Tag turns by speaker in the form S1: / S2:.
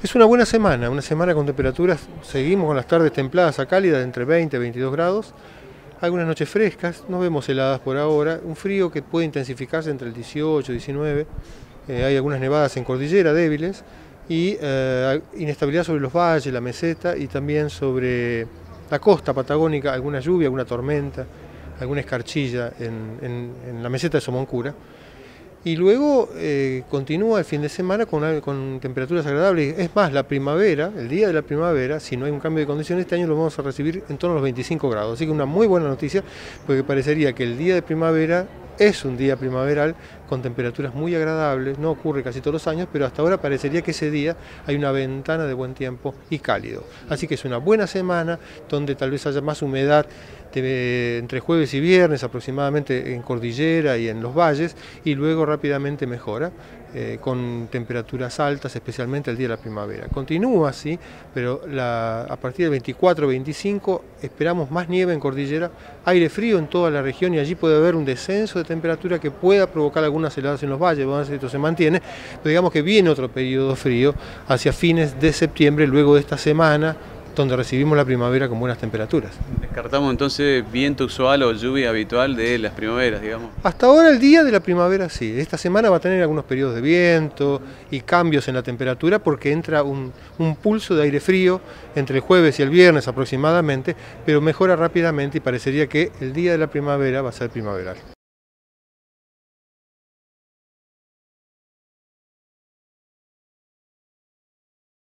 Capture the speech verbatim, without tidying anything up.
S1: Es una buena semana, una semana con temperaturas, seguimos con las tardes templadas a cálidas de entre veinte y veintidós grados, algunas noches frescas, no vemos heladas por ahora, un frío que puede intensificarse entre el dieciocho y diecinueve, eh, hay algunas nevadas en cordillera débiles y eh, inestabilidad sobre los valles, la meseta y también sobre la costa patagónica, alguna lluvia, alguna tormenta, alguna escarchilla en, en, en la meseta de Somoncura. Y luego eh, continúa el fin de semana con, con temperaturas agradables. Es más, la primavera, el día de la primavera, si no hay un cambio de condiciones, este año lo vamos a recibir en torno a los veinticinco grados. Así que una muy buena noticia, porque parecería que el día de primavera es un día primaveral con temperaturas muy agradables. No ocurre casi todos los años, pero hasta ahora parecería que ese día hay una ventana de buen tiempo y cálido. Así que es una buena semana donde tal vez haya más humedad de, entre jueves y viernes aproximadamente en cordillera y en los valles, y luego rápidamente mejora eh, con temperaturas altas, especialmente el día de la primavera. Continúa así, pero la, a partir del veinticuatro veinticinco esperamos más nieve en cordillera, aire frío en toda la región, y allí puede haber un descenso de temperatura que pueda provocar algunas heladas en los valles. Vamos a ver si esto se mantiene, pero digamos que viene otro periodo frío hacia fines de septiembre, luego de esta semana donde recibimos la primavera con buenas temperaturas.
S2: Descartamos entonces viento usual o lluvia habitual de las primaveras, digamos.
S1: Hasta ahora el día de la primavera sí. Esta semana va a tener algunos periodos de viento y cambios en la temperatura porque entra un, un pulso de aire frío entre el jueves y el viernes aproximadamente, pero mejora rápidamente y parecería que el día de la primavera va a ser primaveral.